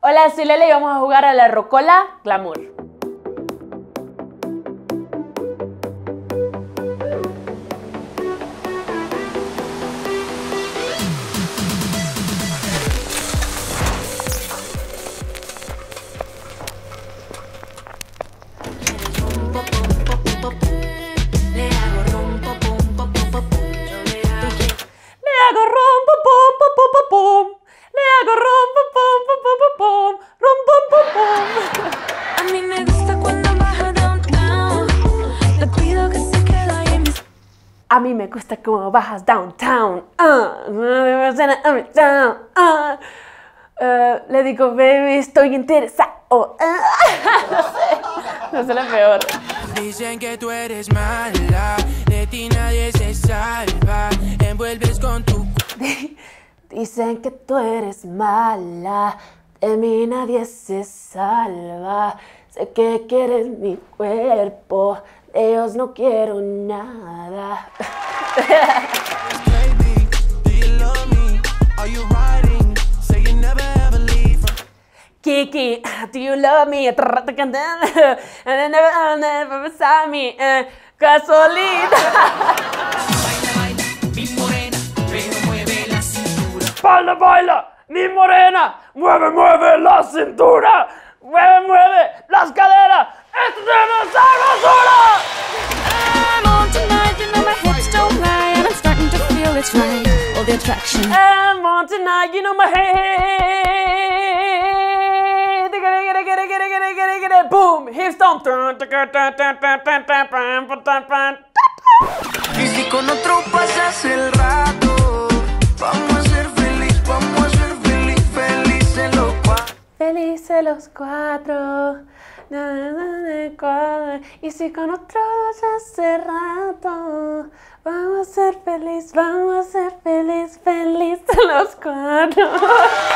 Hola, soy Lele y vamos a jugar a la Rocola Glamour. A mí me gusta cuando baja downtown. Te pido que se quede ahí en mis... A mí me gusta cómo bajas downtown. Le digo, baby, estoy interesado. No sé la peor. Dicen que tú eres mala, de ti nadie se salva, envuelves con tu... Dicen que tú eres mala, de mí nadie se salva. Sé que quieres mi cuerpo, de ellos no quiero nada. Baby, do you love me? Are you riding? Say you never ever leave from... Kiki, do you love me? And never beside me. Gasolina. Baila, baila, mi morena, mueve, mueve la cintura, mueve, mueve las caderas, esto es demasiado basura. I'm on tonight, you know my hips don't lie, and I'm starting to feel it's right. All the attraction. I'm on tonight, you know my head. Boom, hips don't. Y si con otro pasas el rato, vamos a ser feliz, felices los cuatro. Felices los cuatro. Y si con otro hace rato, vamos a ser felices los cuatro.